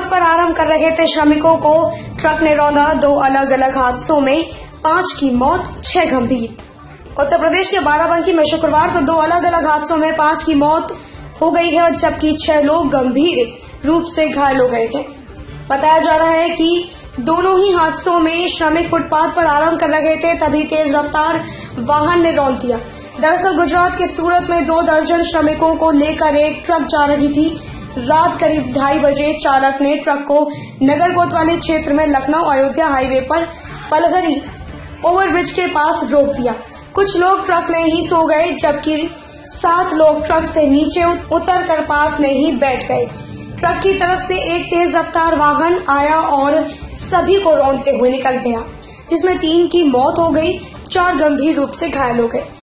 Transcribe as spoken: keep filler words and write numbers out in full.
Footpath पर आराम कर रहे थे श्रमिकों को ट्रक ने रौंदा। दो अलग अलग हादसों में पांच की मौत, छह गंभीर। उत्तर प्रदेश के बाराबंकी में शुक्रवार को दो अलग अलग हादसों में पांच की मौत हो गई है, जबकि छह लोग गंभीर रूप से घायल हो गए थे। बताया जा रहा है कि दोनों ही हादसों में श्रमिक फुटपाथ पर आराम कर रहे थे, तभी तेज रफ्तार वाहन ने रौंद दिया। दरअसल गुजरात के सूरत में दो दर्जन श्रमिकों को लेकर एक ट्रक जा रही थी। रात करीब ढाई बजे चालक ने ट्रक को नगर कोतवाली क्षेत्र में लखनऊ अयोध्या हाईवे पर पलघरी ओवरब्रिज के पास रोक दिया। कुछ लोग ट्रक में ही सो गए, जबकि सात लोग ट्रक से नीचे उतर कर पास में ही बैठ गए। ट्रक की तरफ से एक तेज रफ्तार वाहन आया और सभी को रौंदते हुए निकल गया, जिसमें तीन की मौत हो गई, चार गंभीर रूप से घायल हो गए।